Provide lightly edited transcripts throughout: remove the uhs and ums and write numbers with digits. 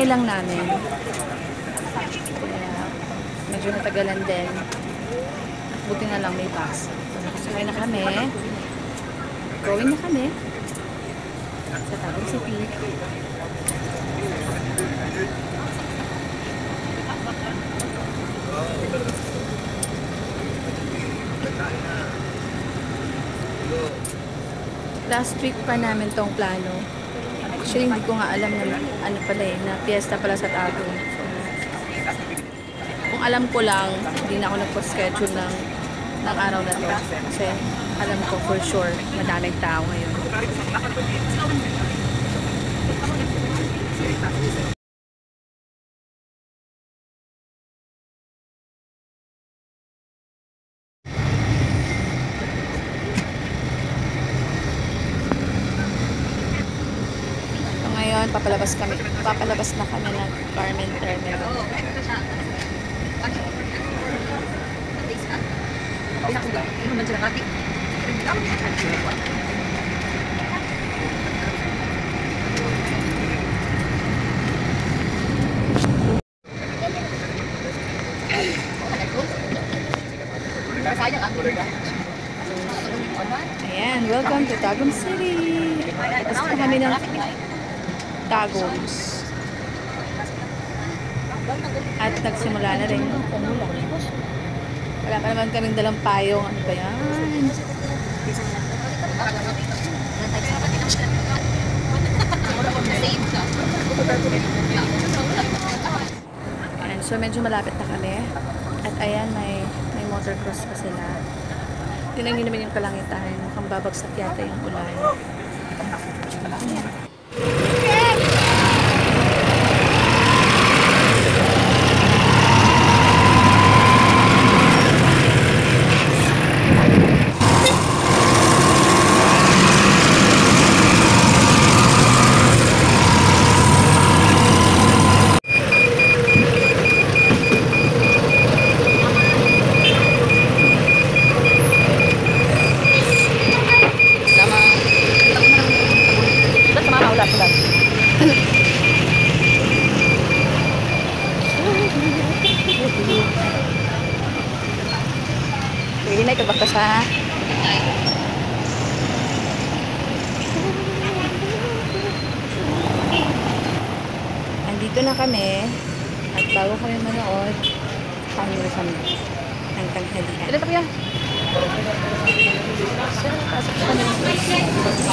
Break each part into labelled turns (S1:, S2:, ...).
S1: lang namin. Kaya medyo natagalan din. Buti na lang may bus. Nakasakay na kami. Going na kami sa Tagum City. Last week pa namin tong plano. Actually, hindi ko nga alam na ano pala na fiesta pala sa Tagum. So, kung alam ko lang, hindi na ako nagpo-schedule ng araw na to. Kasi alam ko for sure, madaming tao ngayon. Ngayon, papalabas na kami ng Carmen Terminal. Ayan, welcome to Tagum City. Tapos pa kami ng Tagum. At nagsimula na rin. Wala pa naman kaming dalang payong. Ano ba yan? Ayan, so medyo malapit na kami. At ayan, may motocross pa sila. Tingnan nyo naman yung kalangitan. Mukhang babagsak yata yung ulan. Pwede na ikabakas ha. Andito na kami. At bago kami manood, pangulo kami ng tanghalian. Ito pa kaya? Pasok kami.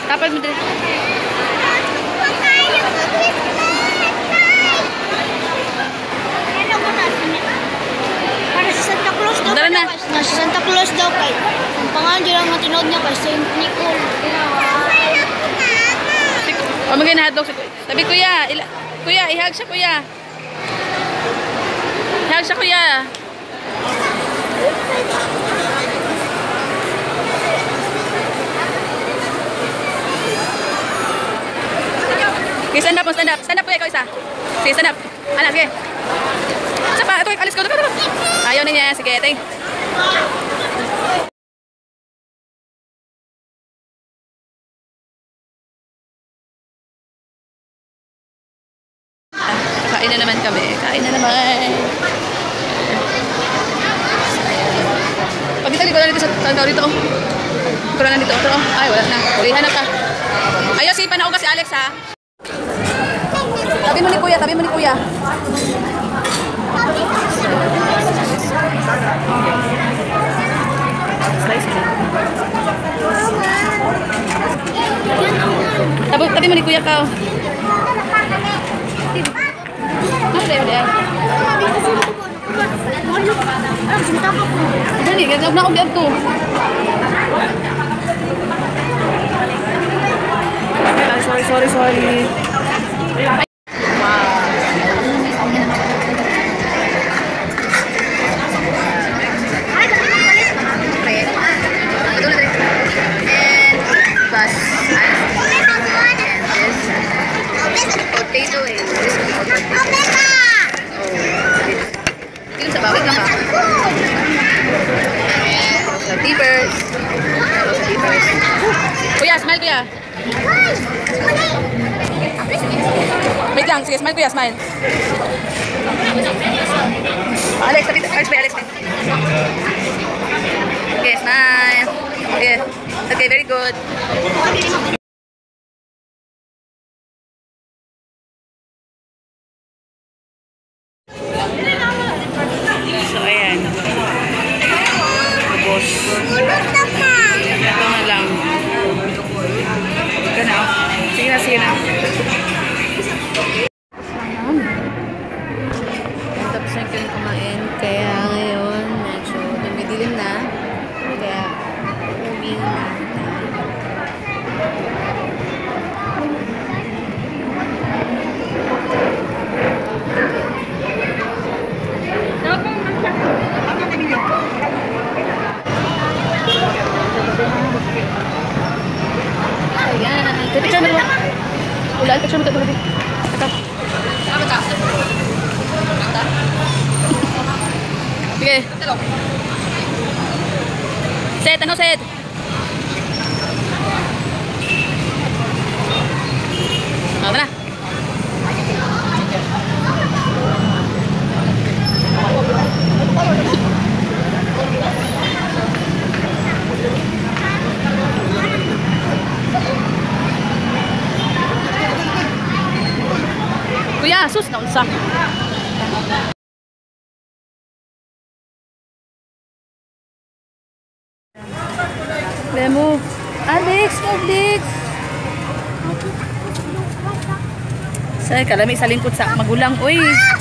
S1: Tapos mo din.
S2: Para sa Santa Claus daw.
S1: Tara na.
S2: Sa Santa Claus daw kay. Ang pangalan dyan ang matinood niya kay Saint Nicole.
S1: O magay na hotdog. Sabi kuya, kuya, ihag siya kuya. Ihag siya kuya. Okay, stand up, stand up. Stand up kuya, ikaw isa. Sige, stand up. Anak, sige. Isa pa, ito, alis ko. Ito. Ayaw na niya, sige, ting. Kain na naman kami. Kain na naman. Pag dito na dito sa tao dito. Ito na dito. Ito. Ay, wala na. Ulihan na ka. Ayaw, si panauga si Alex ha. Tabi mo ni kuya. Tabi mo ni kuya. Tabi mo ni kuya ka. Dali, gagawin na ako diyan to. Sorry. Potato eh. Film sa bawit lang ba? Peepers. Kuya, smile kuya. Wait lang, sige, smile kuya, smile. Alex, tapit. Alex. Okay, smile. Okay, very good. So, ayan. Boss. Ito na lang. Ito na. Sige na. Tapos na kami kumain. Kaya ngayon, medyo dumidilim na. Kaya, uwi na tayo. Ayan. Picture mo. Ulan, picture mo ito. Ito. Sige. Set, ano set? Tara na. Kuya, sus, naunsa. Move. Alex. Sa kalami sa lingkod sa magulang. Uy.